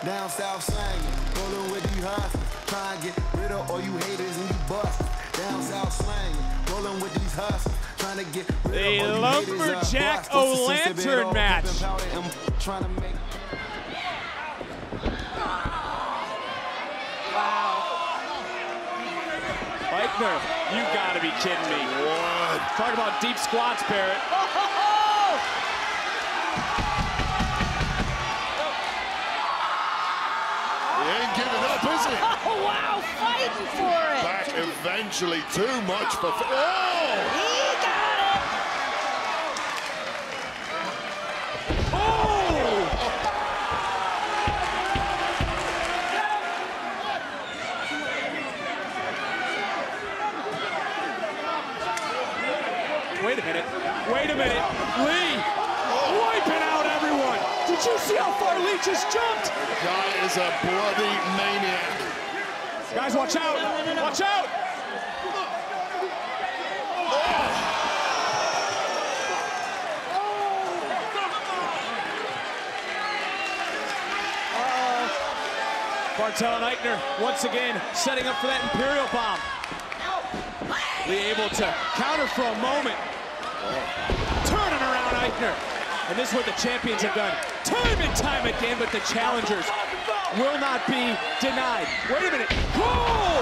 Down south slanging, rolling with these hustlers. Try and get rid of all you haters and you bust. Down south slanging, rolling with these hustlers. Trying to get rid of all you haters. Lumberjack O-Lantern match. Trying to make. Eichner, you gotta be kidding me. What? Talk about deep squats, Barrett. He ain't giving up, is he? Oh, wow, fighting for it. Back eventually, too much for... Oh! He got it. Oh! Wait a minute. Wait a minute. Lee wiping out everyone. Did you see how far Lee just jumped? The guy is a bloody maniac. Guys, watch out. Watch out. Bartel and Eichner once again setting up for that Imperial bomb. Lee able to counter for a moment. Turning around Eichner. And this is what the champions have done time and time again, but the challengers will not be denied. Wait a minute. Whoa!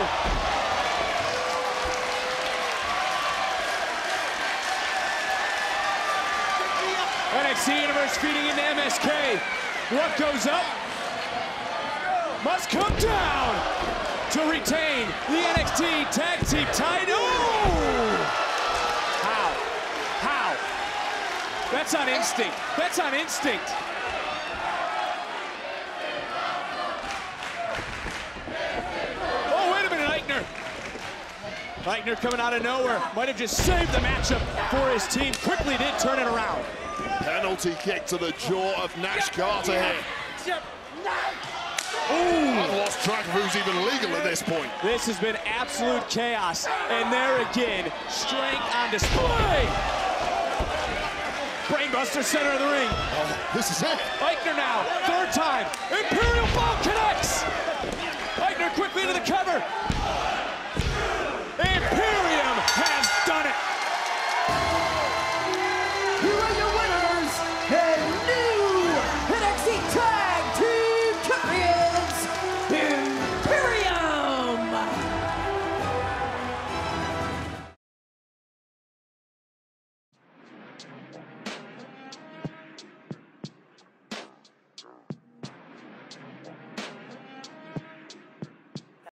NXT Universe feeding into MSK. What goes up must come down to retain the NXT Tag Team Titles. How? That's on instinct. That's on instinct. Oh, wait a minute, Eichner. Eichner coming out of nowhere. Might have just saved the matchup for his team. Quickly did turn it around. Penalty kick to the jaw of Nash Carter here. Ooh. I've lost track of who's even legal at this point. This has been absolute chaos. And there again, strength on display. Brainbuster, center of the ring. Oh, this is it. Eichner now, third time. Imperial bomb connects. Eichner quickly into the cover.